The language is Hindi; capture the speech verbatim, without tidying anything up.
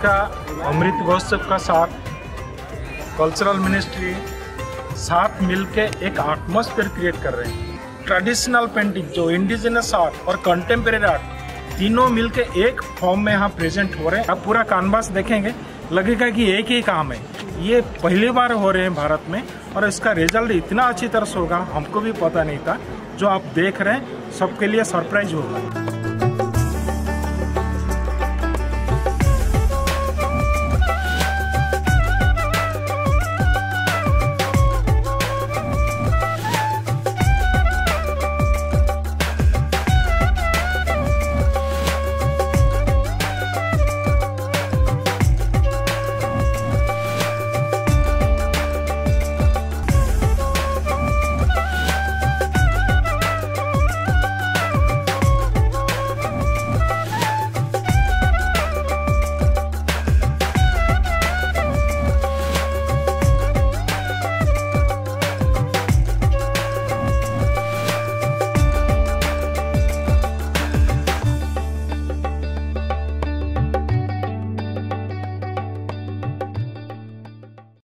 का अमृत महोत्सव का साथ कल्चरल मिनिस्ट्री साथ मिलके एक एटमॉस्फेयर क्रिएट कर रहे हैं। ट्रेडिशनल पेंटिंग जो इंडिजिनस आर्ट और कंटेम्प्रेरी आर्ट तीनों मिलके एक फॉर्म में यहाँ प्रेजेंट हो रहे हैं। आप पूरा कानवास देखेंगे लगेगा कि एक ही काम है। ये पहली बार हो रहे हैं भारत में और इसका रिजल्ट इतना अच्छी तरह से होगा हमको भी पता नहीं था। जो आप देख रहे हैं सबके लिए सरप्राइज होगा।